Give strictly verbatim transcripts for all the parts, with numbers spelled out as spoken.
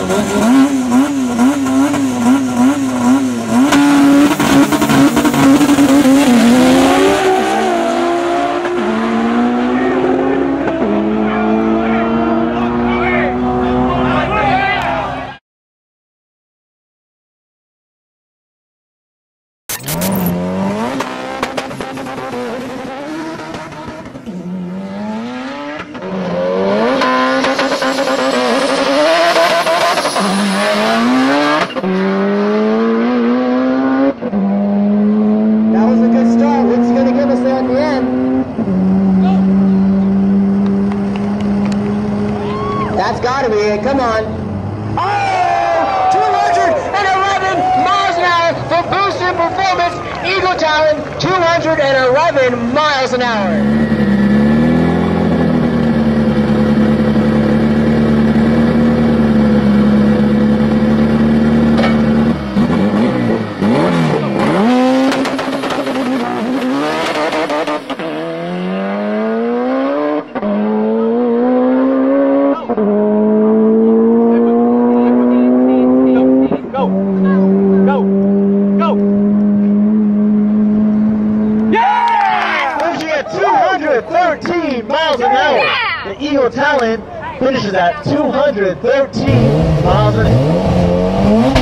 That's gotta be it, come on. Oh! two hundred eleven miles an hour for Boostin Performance, Eagle Talon, two hundred eleven miles an hour. thirteen miles an hour. Yeah! The Eagle Talon finishes at two hundred thirteen miles an hour.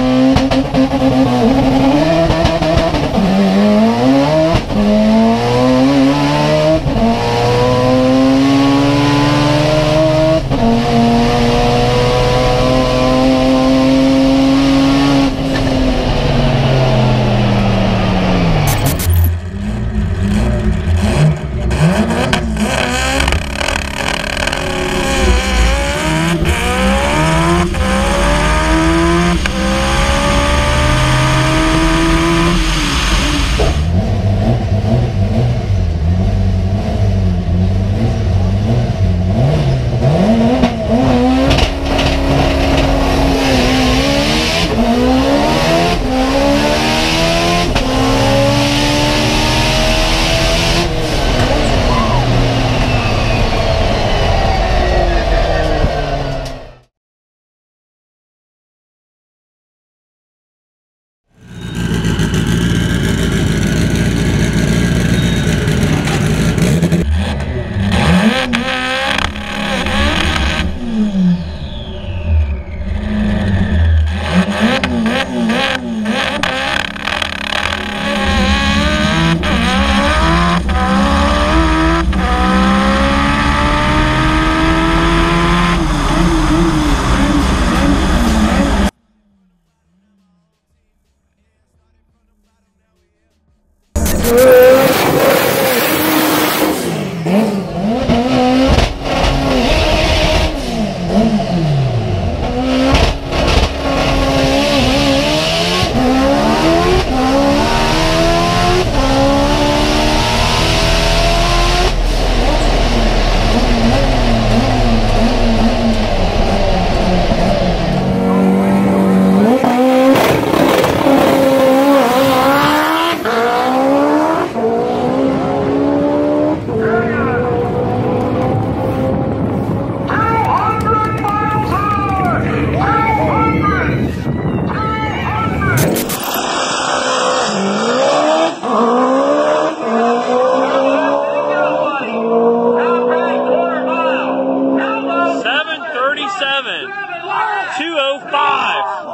two oh five.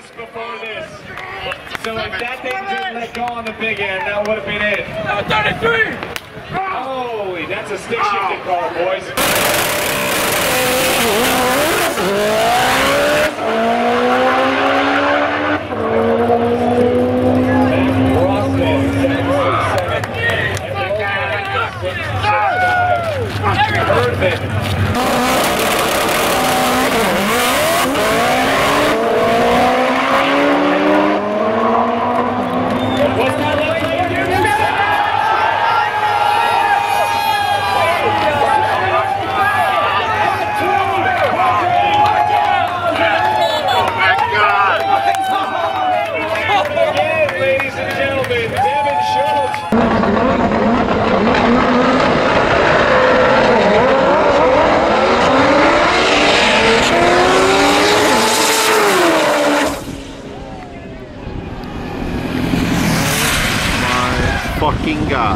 this before this. So if that thing didn't let go on the big end, that would have been it. thirty-three! Holy, that's a stick shifting call, boys. Ladies and gentlemen, Devin Schultz. Fucking guy.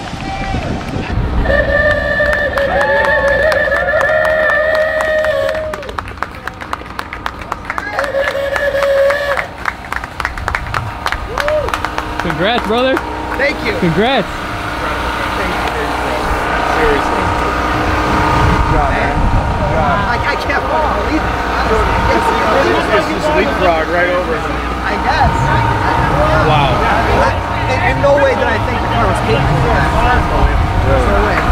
Congrats, brother. Thank you. Congrats. Thank you. Seriously. Man. I, I can't fucking believe it. It's just leapfrog right over him. I guess. Wow. I, in, in no way did I think the car was capable of that. There's no way.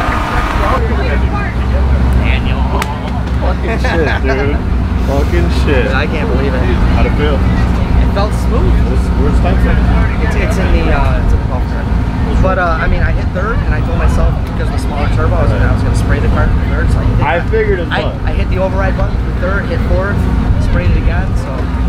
Fucking shit, dude. Fucking shit. I can't believe it. How'd it feel? It felt smooth. Where's the time from? It's, it's in the uh, it's in the golf cart. But uh, I mean, I hit third, and I told myself because of the smaller turbo, I was gonna, I was gonna spray the cart from third. So I, hit I figured as I, much. I hit the override button from third, hit fourth, sprayed it again. So.